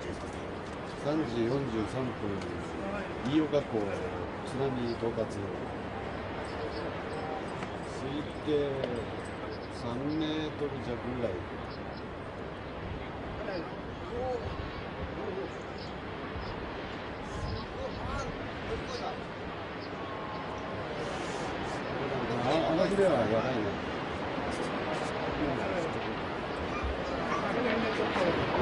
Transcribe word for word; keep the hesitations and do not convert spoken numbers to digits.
さんじよんじゅうさんぷん、飯岡港、津波到達。推定さんメートル弱ぐらい。あ、網ではやばいね。